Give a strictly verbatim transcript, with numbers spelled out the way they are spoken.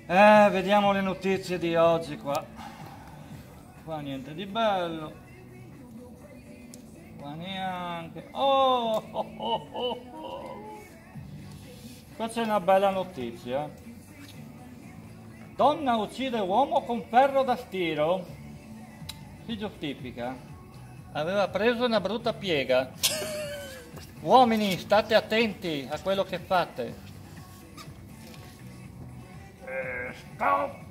Eh, vediamo le notizie di oggi qua. Qua niente di bello. Qua neanche. Oh, oh, oh, oh, oh. Qua c'è una bella notizia. Donna uccide uomo con ferro da stiro. Si giustifica. Aveva preso una brutta piega. Uomini, state attenti a quello che fate. Eh, stop!